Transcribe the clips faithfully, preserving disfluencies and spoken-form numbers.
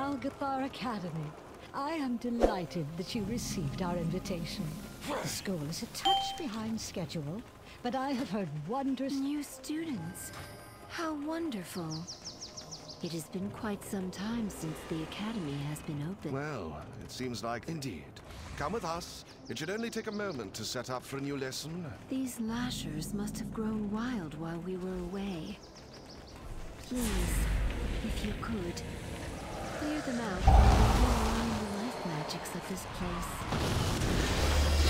Algeth'ar Academy. I am delighted that you received our invitation. The school is a touch behind schedule, but I have heard wondrous... New students. How wonderful. It has been quite some time since the academy has been open. Well, it seems like indeed. Come with us. It should only take a moment to set up for a new lesson. These lashers must have grown wild while we were away. Please, if you could, clear them out while we learn the life magics of this place.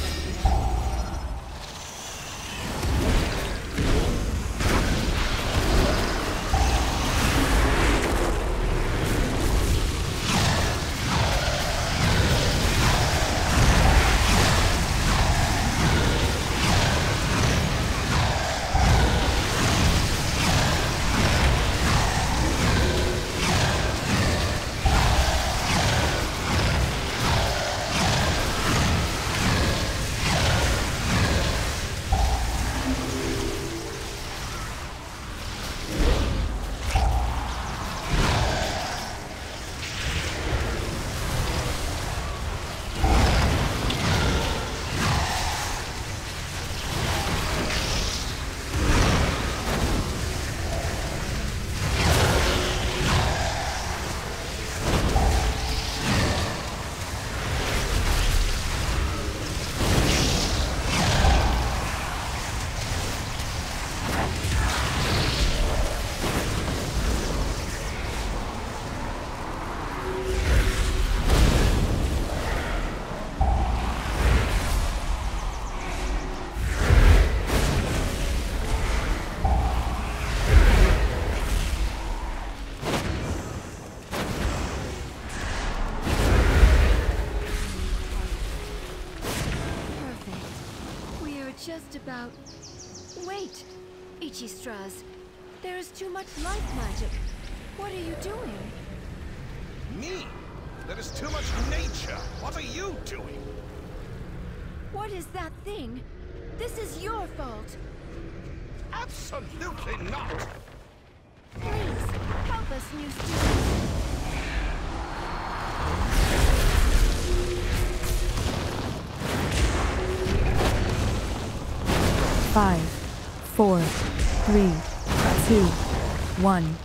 Just about... Wait! Ichistras, there is too much life magic. What are you doing? Me? There is too much nature. What are you doing? What is that thing? This is your fault. Absolutely not! Please, help us, new students. Five, four, three, two, one.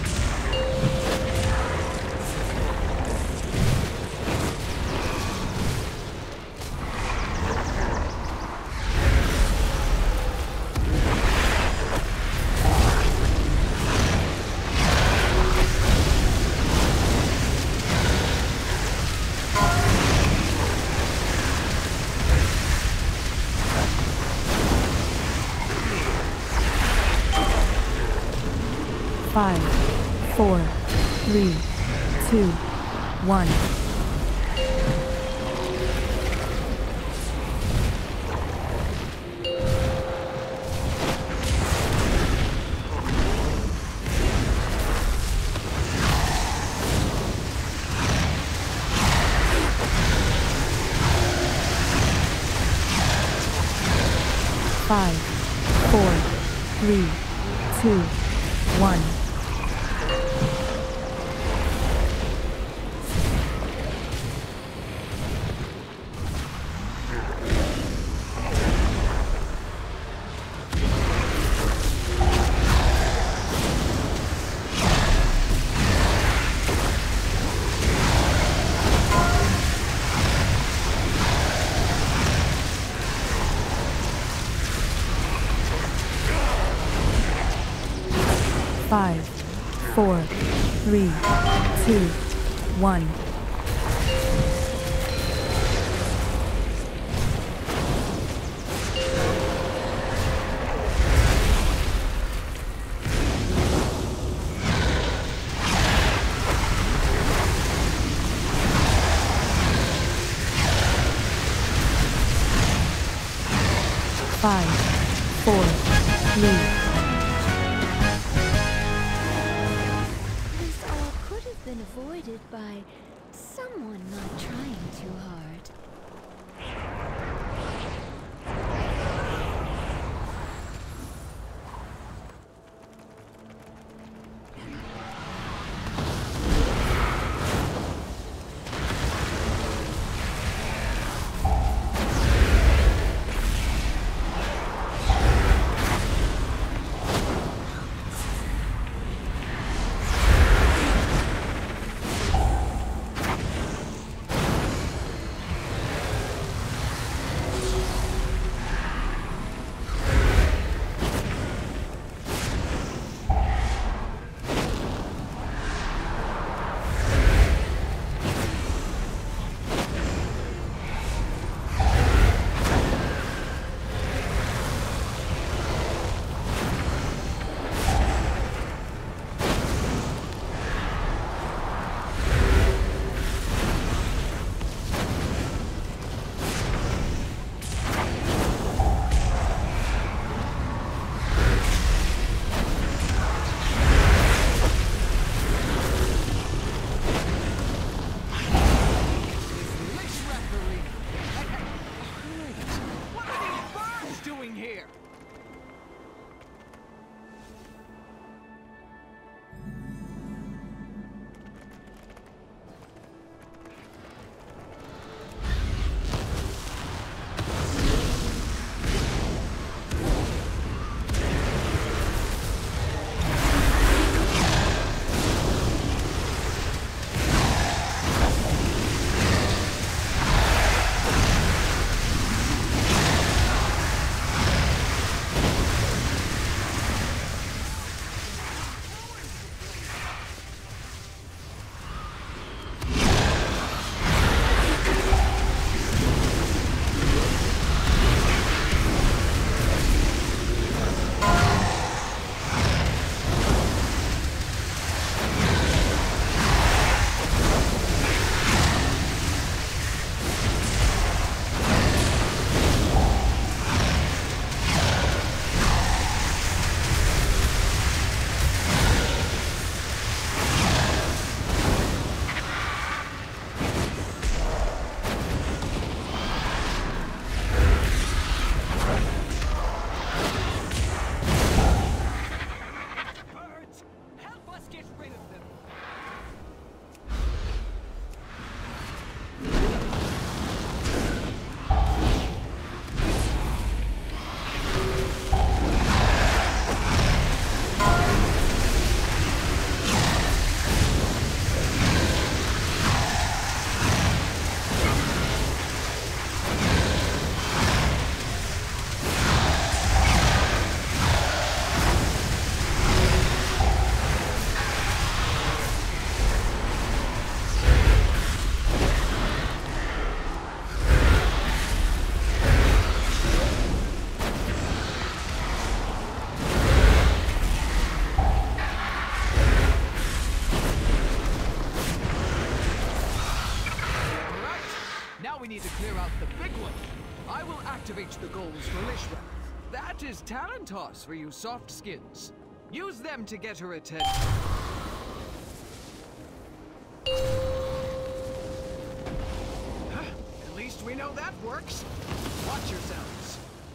Five, four, three, two, one. Five, four, three, two, one. Five, four, three, two, one. Five, four, three. Been avoided by someone not trying too hard. activates the goal's militia. That is talent toss for you soft skins. Use them to get her attention. At least we know that works. Watch yourselves.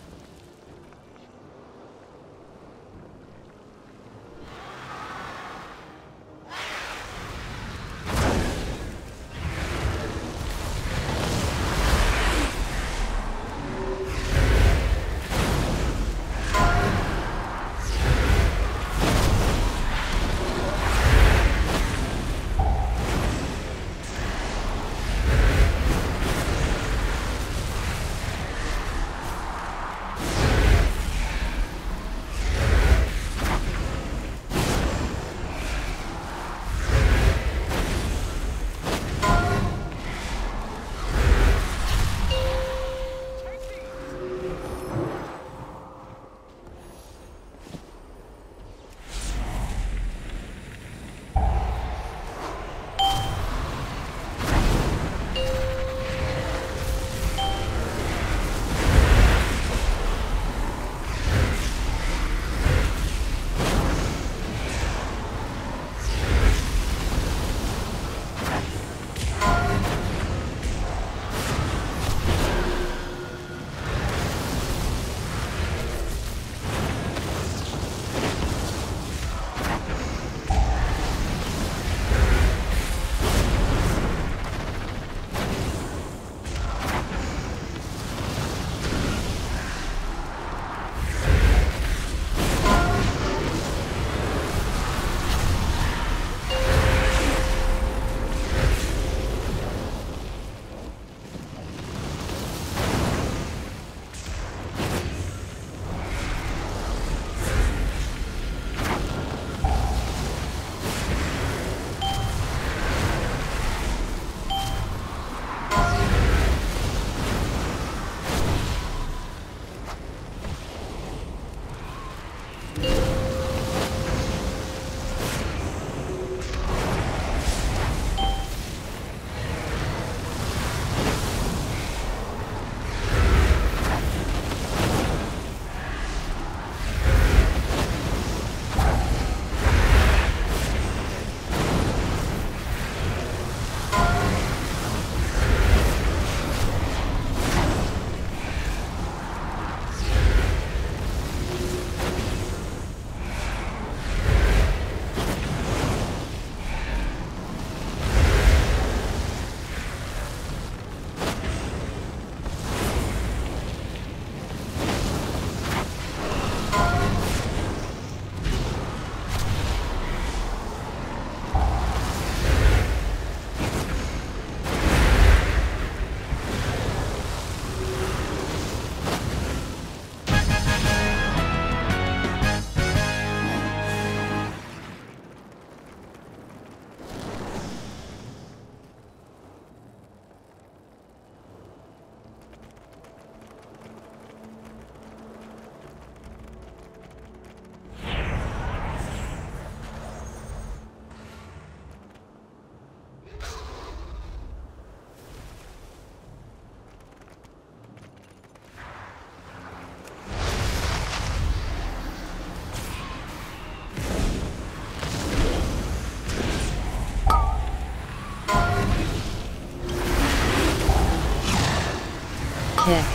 kick.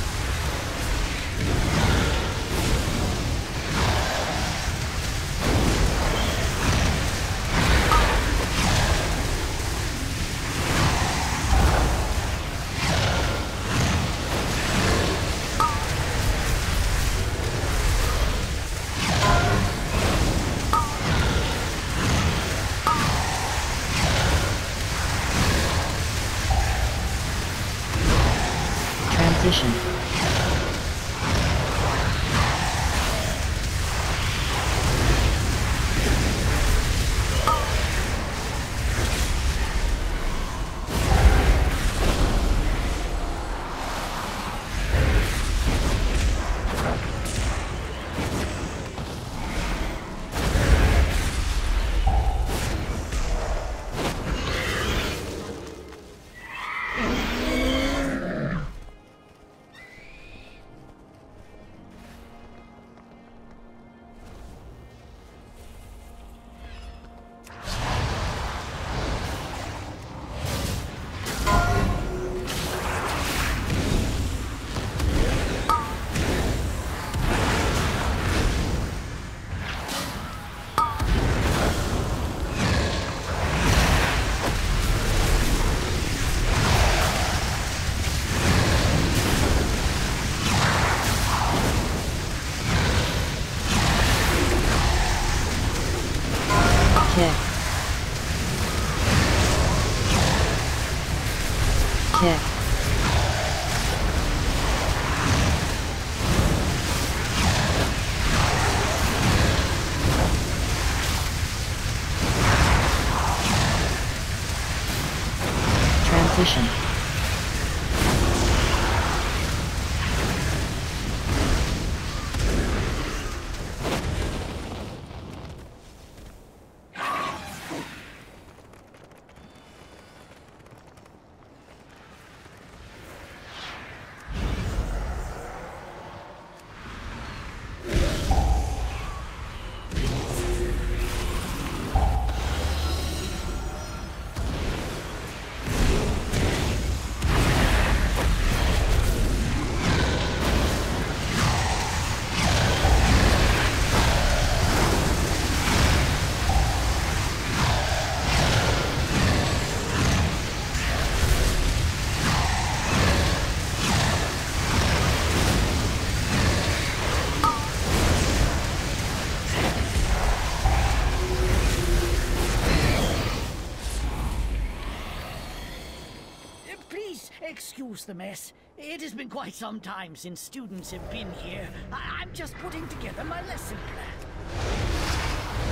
Transition. position. Excuse the mess. It has been quite some time since students have been here. I I'm just putting together my lesson plan.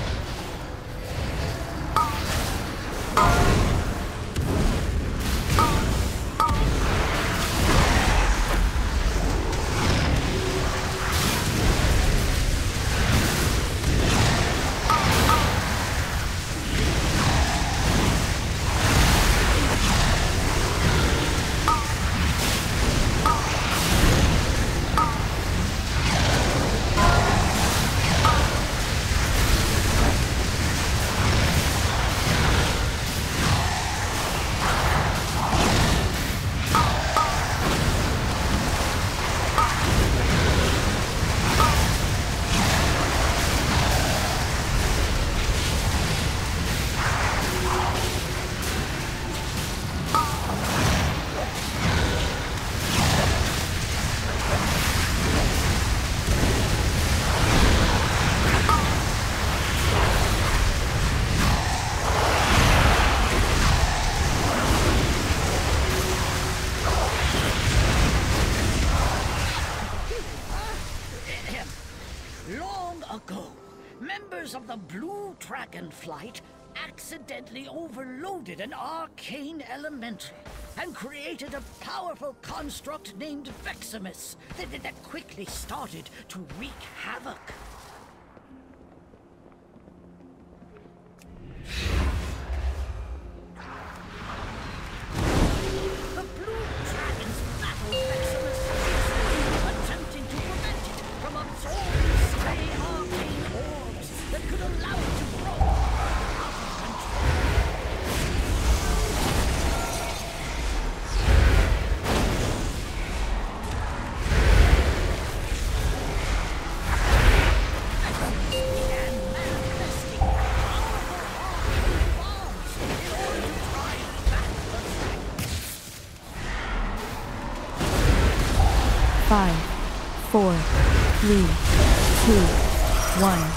Members of the Blue Dragon Flight accidentally overloaded an arcane elemental and created a powerful construct named Veximus that, that, that quickly started to wreak havoc. The Blue Dragons battled Veximus, attempting to prevent it from absorbing stray arcane orbs that could allow it to grow out of control. Veximus began manifesting powerful arcane bombs in order to drive back the dragons. Five, four, three, two, one.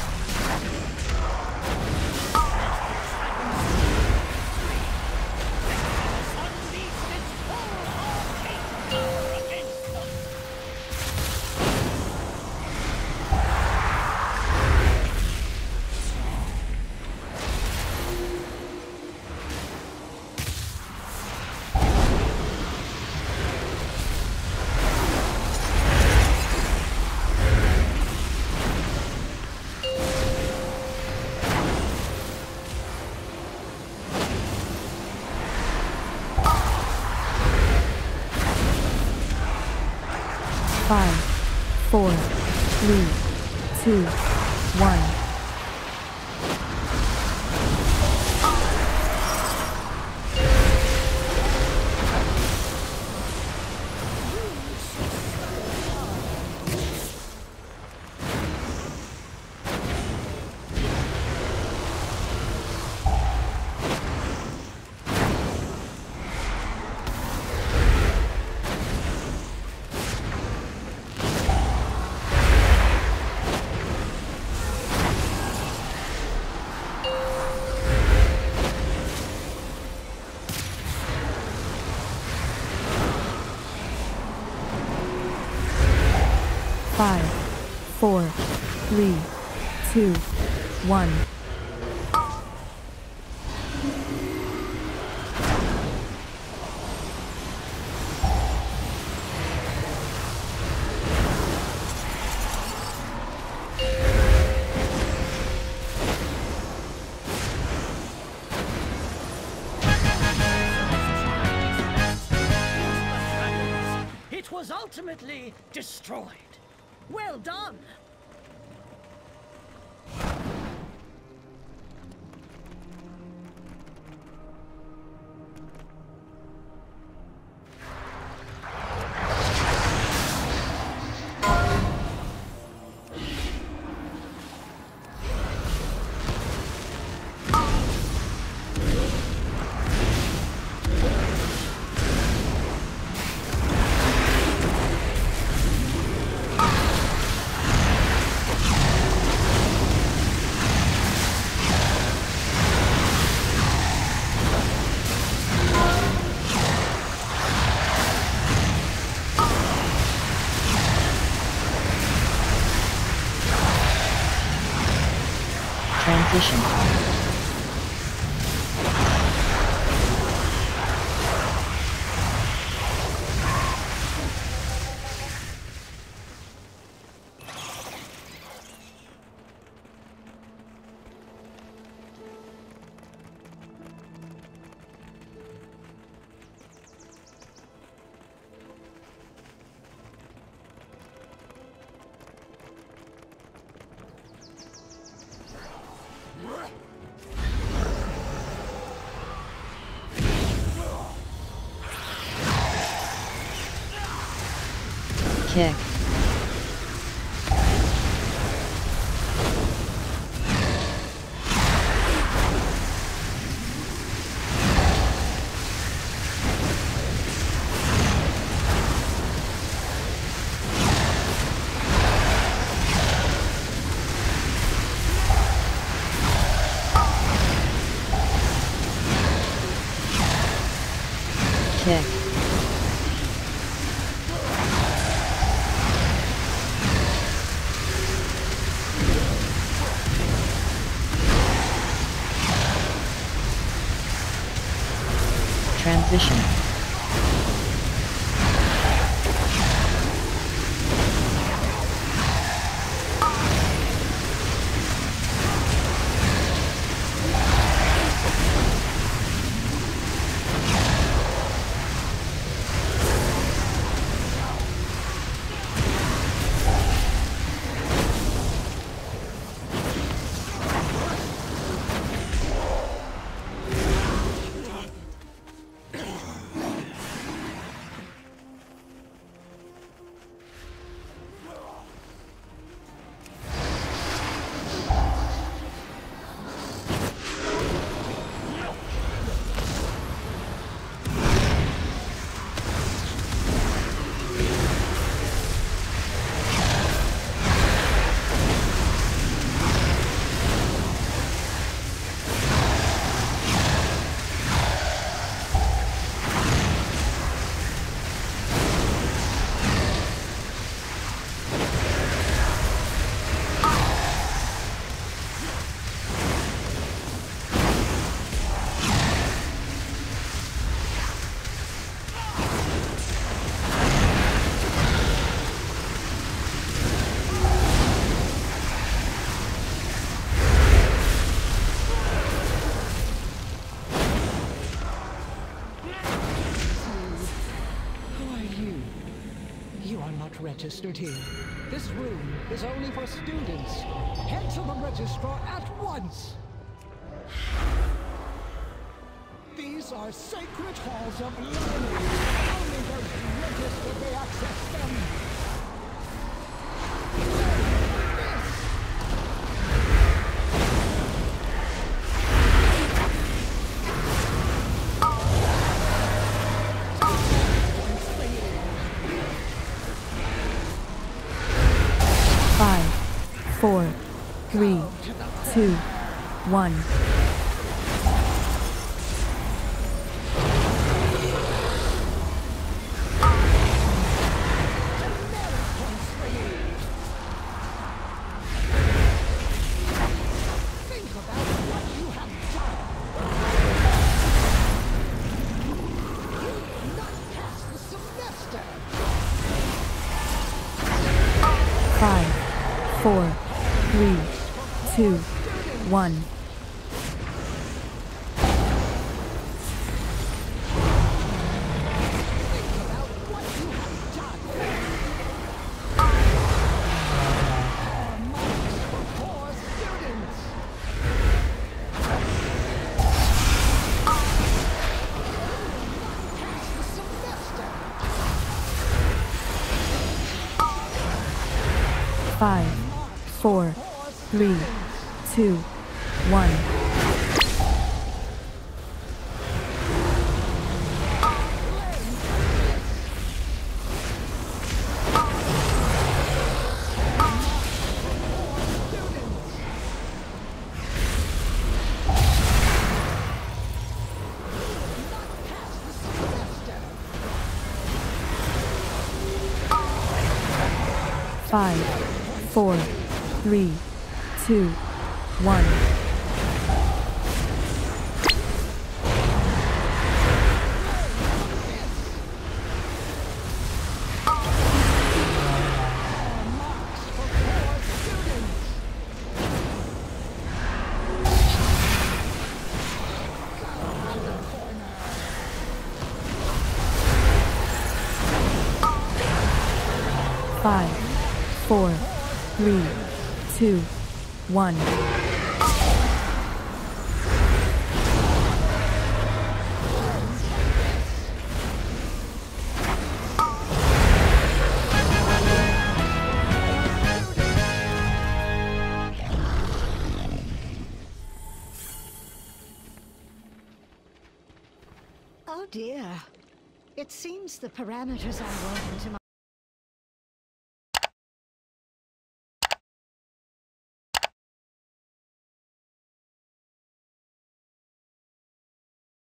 Five, four, three, two, one. Five, four, three, two, one. ultimately destroyed. Well done! Transition. Kick. Kick. Transition. Registered here. This room is only for students. Head to the registrar at once. These are sacred halls of learning. Only those registered may access them. Five, four, three, two, one. Five, four, three, two, one. Think about what you have done. Five, four, three, two, one. Five, four, three, two, one. Five, four, three, two, one. Oh dear. It seems the parameters I wrote into my